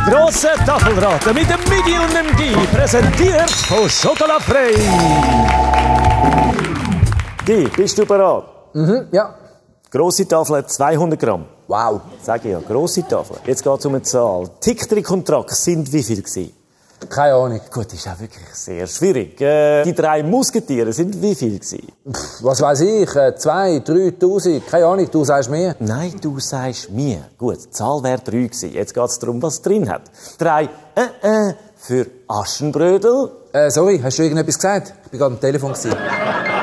Grosse Tafelraten mit dem Midi und dem Guy, präsentiert von Chocolat Frey. Guy, bist du bereit? Ja. Grosse Tafel, 200 Gramm. Wow. Sag ich ja, grosse Tafel. Jetzt geht es um eine Zahl. Tick, Trick und Track sind wie viel gewesen? Keine Ahnung. Gut, ist auch wirklich sehr schwierig. Die 3 Musketiere sind wie viel gewesen? Was weiß ich? 2.000, 3.000? Keine Ahnung, du sagst mir. Nein, du sagst mir. Gut, die Zahl wäre 3 gewesen. Jetzt geht es darum, was drin hat. 3 für Aschenbrödel. Sorry, hast du irgendetwas gesagt? Ich war gerade am Telefon.